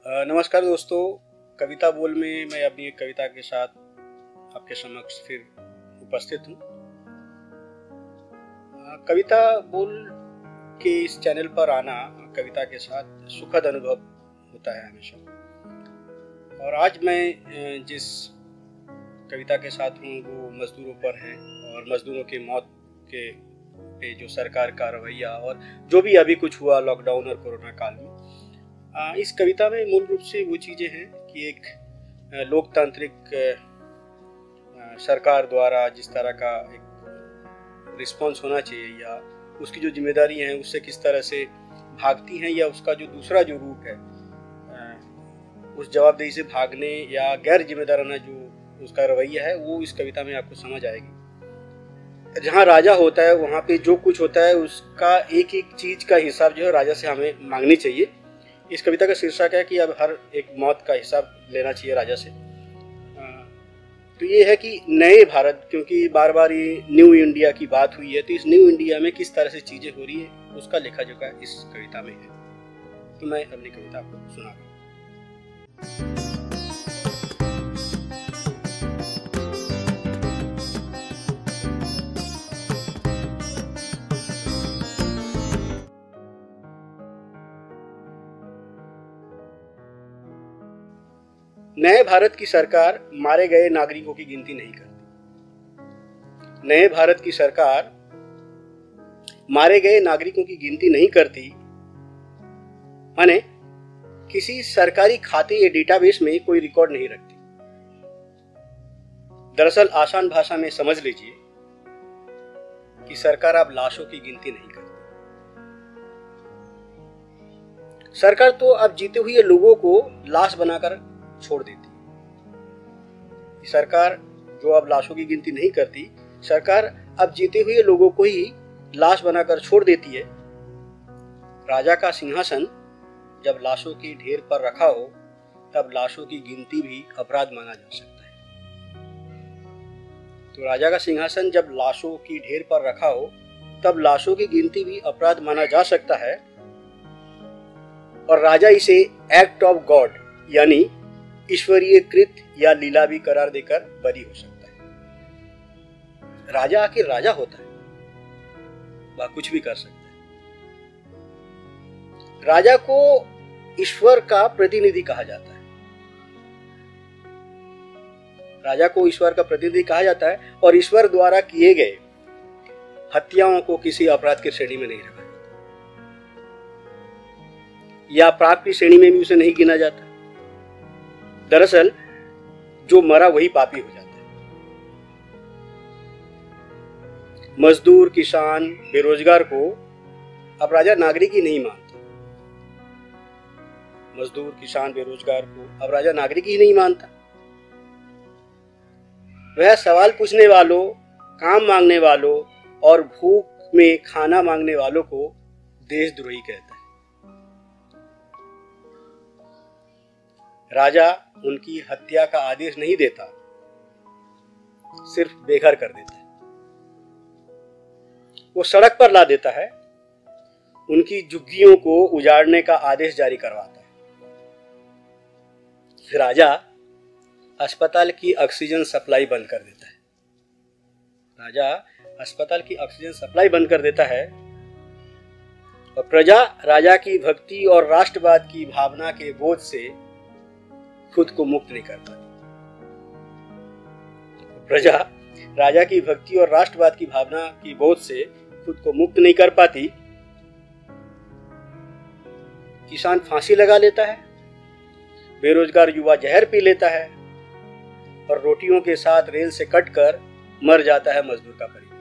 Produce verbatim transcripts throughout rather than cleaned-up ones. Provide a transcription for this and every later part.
अ, नमस्कार दोस्तों, कविता बोल में मैं अपनी एक कविता के साथ आपके समक्ष फिर उपस्थित हूँ। अ, कविता बोल के इस चैनल पर आना कविता के साथ सुखद अनुभव होता है हमेशा। और आज मैं अ, जिस कविता के साथ हूँ वो मजदूरों पर है और मजदूरों की मौत के पे जो सरकार का रवैया और जो भी अभी कुछ हुआ लॉकडाउन और कोरोना काल में। आ, इस कविता में मूल रूप से वो चीज़ें हैं कि एक लोकतांत्रिक सरकार द्वारा जिस तरह का एक रिस्पॉन्स होना चाहिए या उसकी जो जिम्मेदारी हैं उससे किस तरह से भागती हैं, या उसका जो दूसरा जो रूप है उस जवाबदेही से भागने या गैर जिम्मेदाराना जो उसका रवैया है, वो इस कविता में आपको समझ आएगी। जहाँ राजा होता है वहाँ पे जो कुछ होता है उसका एक एक चीज़ का हिसाब जो है राजा से हमें मांगनी चाहिए। इस कविता का शीर्षक है कि अब हर एक मौत का हिसाब लेना चाहिए राजा से। तो ये है कि नए भारत, क्योंकि बार बार ये न्यू इंडिया की बात हुई है, तो इस न्यू इंडिया में किस तरह से चीज़ें हो रही है उसका लेखा जोखा इस कविता में है। तो मैं अपनी कविता आपको सुना रहा हूँ। नए भारत की सरकार मारे गए नागरिकों की गिनती नहीं करती। नए भारत की सरकार मारे गए नागरिकों की गिनती नहीं करती, माने किसी सरकारी खाते या डेटाबेस में कोई रिकॉर्ड नहीं रखती। दरअसल आसान भाषा में समझ लीजिए कि सरकार अब लाशों की गिनती नहीं करती। सरकार तो अब जीते हुए लोगों को लाश बनाकर छोड़ देती है। सरकार जो अब लाशों की गिनती नहीं करती, सरकार अब जीते हुए लोगों को ही लाश बनाकर छोड़ देती है। राजा का सिंहासन जब लाशों के ढेर पर रखा हो तब लाशों की गिनती भी अपराध माना जा सकता है। तो राजा का सिंहासन जब लाशों की ढेर पर रखा हो तब लाशों की गिनती भी अपराध माना जा सकता है, और राजा इसे एक्ट ऑफ गॉड यानी ईश्वरीय कृत या लीला भी करार देकर बरी हो सकता है। राजा आखिर राजा होता है, वह कुछ भी कर सकता है। राजा को ईश्वर का प्रतिनिधि कहा जाता है। राजा को ईश्वर का प्रतिनिधि कहा जाता है और ईश्वर द्वारा किए गए हत्याओं को किसी अपराध की श्रेणी में नहीं रखा जाता, या पाप की श्रेणी में भी उसे नहीं गिना जाता। दरअसल जो मरा वही पापी हो जाता है। मजदूर, किसान, बेरोजगार को अब राजा नागरिक ही नहीं मानता। मजदूर, किसान, बेरोजगार को अब राजा नागरिक ही नहीं मानता। वह सवाल पूछने वालों, काम मांगने वालों और भूख में खाना मांगने वालों को देशद्रोही कहता है। राजा उनकी हत्या का आदेश नहीं देता, सिर्फ बेघर कर देता है। वो सड़क पर ला देता है, उनकी झुग्गियों को उजाड़ने का आदेश जारी करवाता है। राजा अस्पताल की ऑक्सीजन सप्लाई बंद कर देता है। राजा अस्पताल की ऑक्सीजन सप्लाई बंद कर देता है और प्रजा राजा की भक्ति और राष्ट्रवाद की भावना के बोझ से खुद को मुक्त नहीं कर पाती। प्रजा राजा की भक्ति और राष्ट्रवाद की भावना की बोझ से खुद को मुक्त नहीं कर पाती। किसान फांसी लगा लेता है, बेरोजगार युवा जहर पी लेता है और रोटियों के साथ रेल से कटकर मर जाता है मजदूर का परिवार।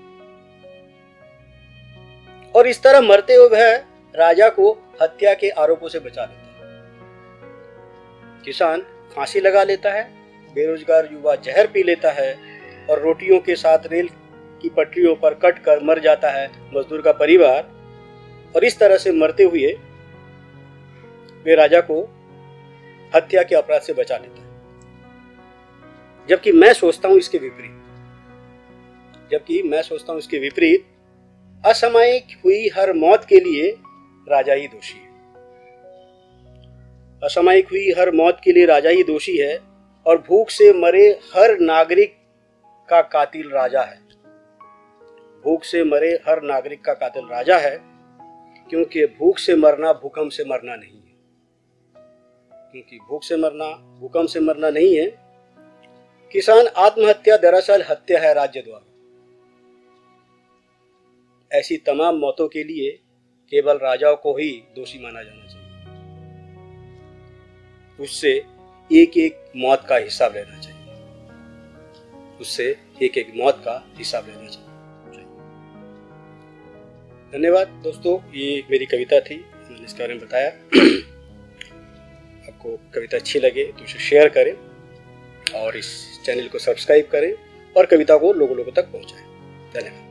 और इस तरह मरते हुए वह राजा को हत्या के आरोपों से बचा लेता है। किसान फांसी लगा लेता है, बेरोजगार युवा जहर पी लेता है और रोटियों के साथ रेल की पटरियों पर कटकर मर जाता है मजदूर का परिवार। और इस तरह से मरते हुए वे राजा को हत्या के अपराध से बचा लेता है। जबकि मैं सोचता हूं इसके विपरीत जबकि मैं सोचता हूं इसके विपरीत असामयिक हुई हर मौत के लिए राजा ही दोषी है। असामयिक हुई हर मौत के लिए राजा ही दोषी है और भूख से मरे हर नागरिक का कातिल राजा है। भूख से मरे हर नागरिक का कातिल राजा है, क्योंकि भूख से मरना भूकंप से मरना नहीं है। क्योंकि भूख से मरना भूकंप से मरना नहीं है। किसान आत्महत्या दरअसल हत्या है राज्य द्वारा। ऐसी तमाम मौतों के लिए केवल राजाओं को ही दोषी माना जाना चाहिए। उससे एक एक मौत का हिसाब लेना चाहिए। उससे एक एक मौत का हिसाब लेना चाहिए। धन्यवाद दोस्तों, ये मेरी कविता थी, मैंने इसके बारे में बताया। आपको कविता अच्छी लगे तो इसे शेयर करें और इस चैनल को सब्सक्राइब करें और कविता को लोगों लोगों तक पहुंचाएं। धन्यवाद।